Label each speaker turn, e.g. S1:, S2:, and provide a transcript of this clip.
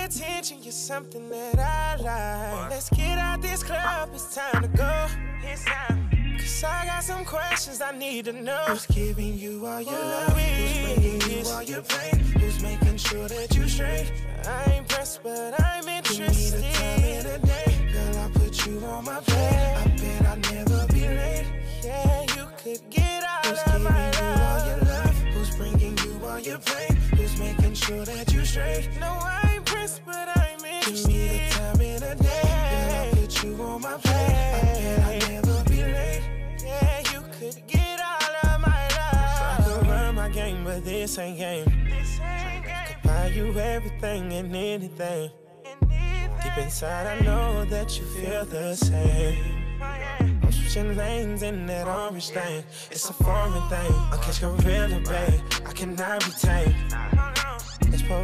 S1: attention, you're something that I like. Let's get out this club, it's time to go. It's time. Cause I got some questions I need to know. Who's giving you all your love? Who's bringing you all your pain? Who's making sure that you straight? I ain't pressed, but I'm interested. Give me the time in a day. Girl, I'll put you on my plate. I bet I'll never be late. Yeah, you could get all of my love. Who's giving you all your love? Who's bringing you all your pain? Who's making sure that you straight? No, I ain't pressed, but I'm interested. Give me the time in a day. Girl, I'll put you on my plate. I bet I'll never be late. Yeah, you could get all of my love. I could run my game, but this ain't game. Could buy you everything and anything. Deep inside, I know that you feel the same. I'm switching lanes in that orange thing. It's a foreign thing. I catch gorilla, babe. I cannot retain. Let's pour